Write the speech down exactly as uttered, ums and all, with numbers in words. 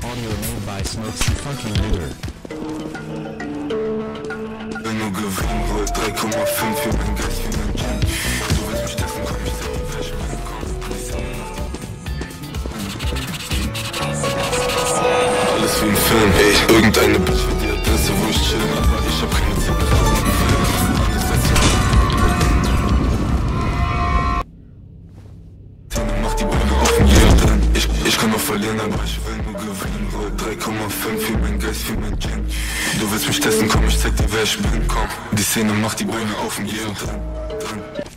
Audio made by Smokesy Funky Nigger. Wenn du gewinnen wollt, drei Komma fünf für mein Geist, für mein Gin. Du willst mich testen, komm, ich zeig dir, wer ich bin, komm. Alles wie ein Film, ey, irgendeine Bitch für die Adresse, wo ich chill, aber ich hab keine Zeit mehr. Anders als Tina macht die Beine offen, yeah, drin. Ich, ich kann noch verlieren, aber ich will nur gewinnen, Roll. drei Komma fünf für mein Geist, für mein Gin. Du willst mich testen, komm, ich zeig dir, wer ich bin, komm. Die Szene macht die Beine offen, yeah, drin, drin.